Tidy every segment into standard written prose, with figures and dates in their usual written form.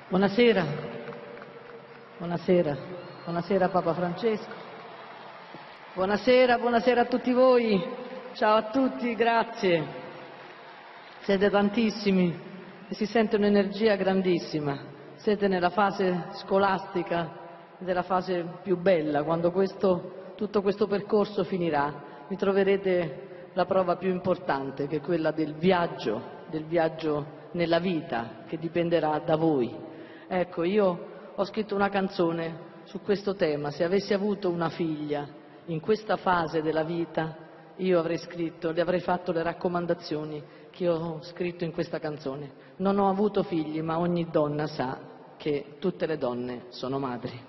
Buonasera, buonasera, buonasera Papa Francesco, buonasera a tutti voi, ciao a tutti, grazie, siete tantissimi e si sente un'energia grandissima, siete nella fase scolastica, della fase più bella, quando tutto questo percorso finirà, vi troverete la prova più importante che è quella del viaggio nella vita che dipenderà da voi. Ecco, io ho scritto una canzone su questo tema, se avessi avuto una figlia in questa fase della vita, io avrei scritto, le avrei fatto le raccomandazioni che ho scritto in questa canzone. Non ho avuto figli, ma ogni donna sa che tutte le donne sono madri.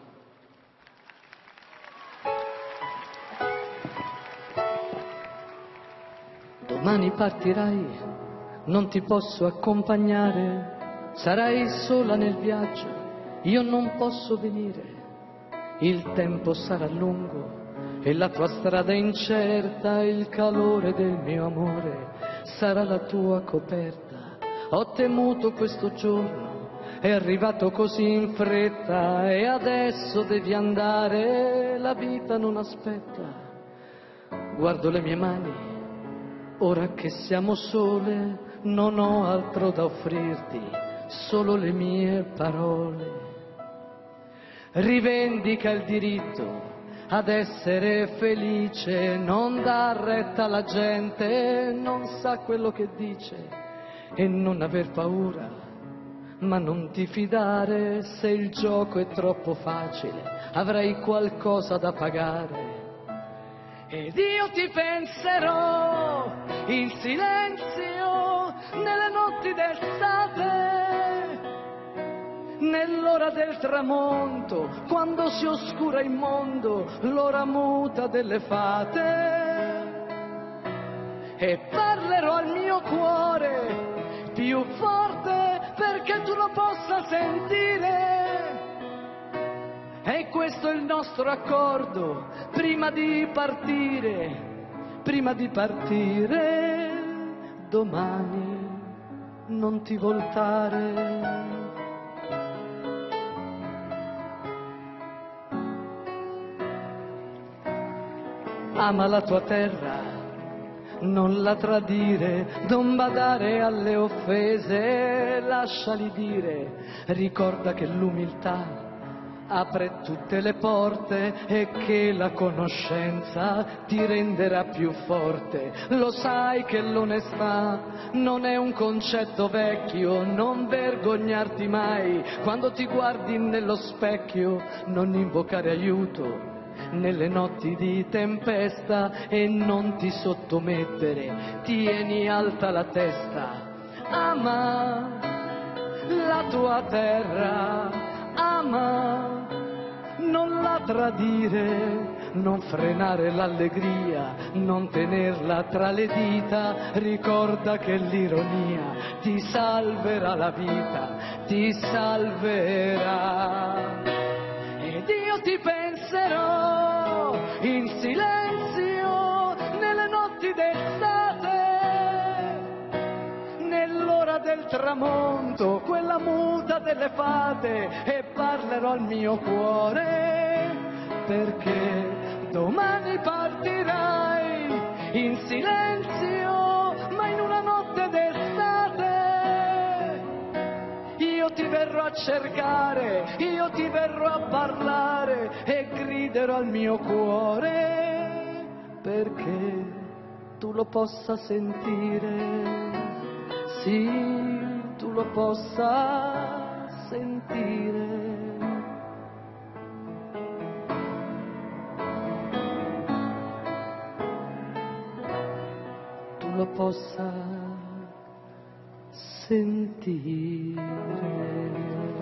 Domani partirai, non ti posso accompagnare, sarai sola nel viaggio, io non posso venire, il tempo sarà lungo e la tua strada incerta, il calore del mio amore sarà la tua coperta. Ho temuto questo giorno, è arrivato così in fretta e adesso devi andare, la vita non aspetta. Guardo le mie mani, ora che siamo sole, non ho altro da offrirti, solo le mie parole. Rivendica il diritto ad essere felice, non dà retta alla gente, non sa quello che dice e non aver paura, ma non ti fidare, se il gioco è troppo facile avrai qualcosa da pagare. Ed io ti penserò in silenzio nelle notti d'estate, nell'ora del tramonto, quando si oscura il mondo, l'ora muta delle fate. E parlerò al mio cuore più forte perché tu lo possa sentire. E questo è il nostro accordo, prima di partire, domani non ti voltare. Ama la tua terra, non la tradire, non badare alle offese, lasciali dire, ricorda che l'umiltà apre tutte le porte e che la conoscenza ti renderà più forte. Lo sai che l'onestà non è un concetto vecchio, non vergognarti mai quando ti guardi nello specchio, non invocare aiuto nelle notti di tempesta e non ti sottomettere, tieni alta la testa, ama la tua terra, ama, non la tradire, non frenare l'allegria, non tenerla tra le dita, ricorda che l'ironia ti salverà la vita, ti salverà. Ed io ti penserò in silenzio nelle notti d'estate, nell'ora del tramonto, quella muta delle fate, e parlerò al mio cuore perché domani partirai in silenzio, ma in una notte d'estate. Io ti verrò a cercare, io ti verrò a parlare e griderò al mio cuore perché tu lo possa sentire, sì, tu lo possa sentire. Tu lo possa sentire.